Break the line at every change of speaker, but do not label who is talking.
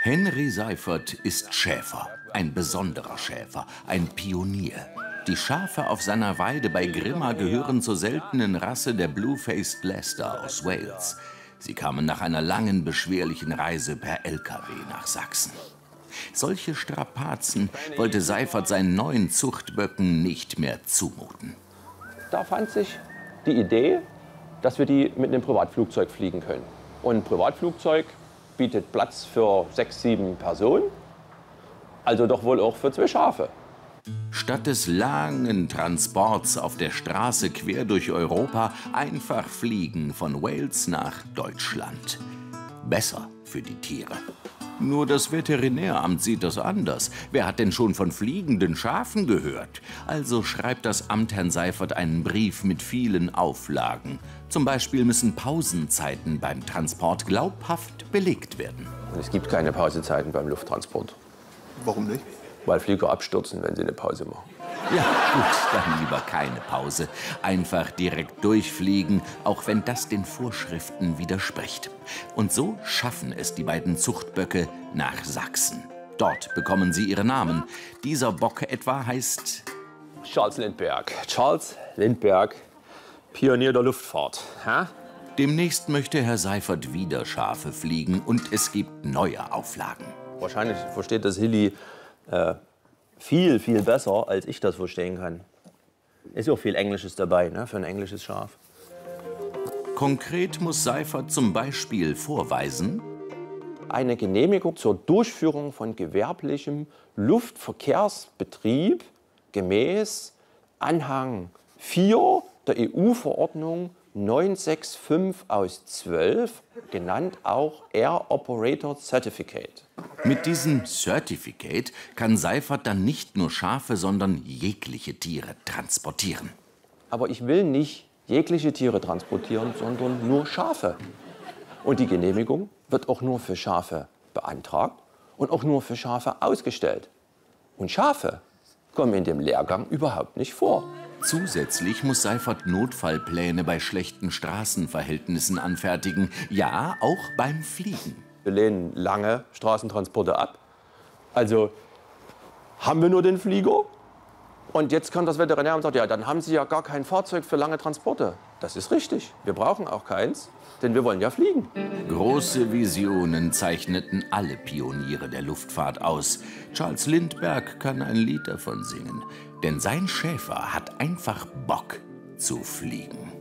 Henry Seiffert ist Schäfer, ein besonderer Schäfer, ein Pionier. Die Schafe auf seiner Weide bei Grimma gehören zur seltenen Rasse der Blue-Faced Leicester aus Wales. Sie kamen nach einer langen, beschwerlichen Reise per LKW nach Sachsen. Solche Strapazen wollte Seiffert seinen neuen Zuchtböcken nicht mehr zumuten.
Da fand sich die Idee, dass wir die mit einem Privatflugzeug fliegen können. Und ein Privatflugzeug bietet Platz für 6, 7 Personen, also doch wohl auch für 2 Schafe.
Statt des langen Transports auf der Straße quer durch Europa einfach fliegen von Wales nach Deutschland. Besser für die Tiere. Nur das Veterinäramt sieht das anders. Wer hat denn schon von fliegenden Schafen gehört? Also schreibt das Amt Herrn Seiffert einen Brief mit vielen Auflagen. Zum Beispiel müssen Pausenzeiten beim Transport glaubhaft belegt werden.
Und es gibt keine Pausezeiten beim Lufttransport.
Warum nicht?
Weil Flieger abstürzen, wenn sie eine Pause machen.
Ja, gut, dann lieber keine Pause. Einfach direkt durchfliegen, auch wenn das den Vorschriften widerspricht. Und so schaffen es die beiden Zuchtböcke nach Sachsen. Dort bekommen sie ihre Namen. Dieser Bock etwa heißt
Charles Lindbergh. Charles Lindbergh, Pionier der Luftfahrt. Ha?
Demnächst möchte Herr Seiffert wieder Schafe fliegen und es gibt neue Auflagen.
Wahrscheinlich versteht das Hilly viel, viel besser, als ich das verstehen kann. Ist ja auch viel Englisches dabei, ne, für ein englisches Schaf.
Konkret muss Seiffert zum Beispiel vorweisen:
Eine Genehmigung zur Durchführung von gewerblichem Luftverkehrsbetrieb gemäß Anhang 4 der EU-Verordnung 965/12, genannt auch Air Operator Certificate.
Mit diesem Certificate kann Seiffert dann nicht nur Schafe, sondern jegliche Tiere transportieren.
Aber ich will nicht jegliche Tiere transportieren, sondern nur Schafe. Und die Genehmigung wird auch nur für Schafe beantragt und auch nur für Schafe ausgestellt. Und Schafe kommen in dem Lehrgang überhaupt nicht vor.
Zusätzlich muss Seiffert Notfallpläne bei schlechten Straßenverhältnissen anfertigen. Ja, auch beim Fliegen.
Wir lehnen lange Straßentransporte ab. Also haben wir nur den Flieger. Und jetzt kommt das Veterinäramt und sagt, ja, dann haben Sie ja gar kein Fahrzeug für lange Transporte. Das ist richtig. Wir brauchen auch keins, denn wir wollen ja fliegen.
Große Visionen zeichneten alle Pioniere der Luftfahrt aus. Charles Lindbergh kann ein Lied davon singen. Denn sein Schäfer hat einfach Bock zu fliegen.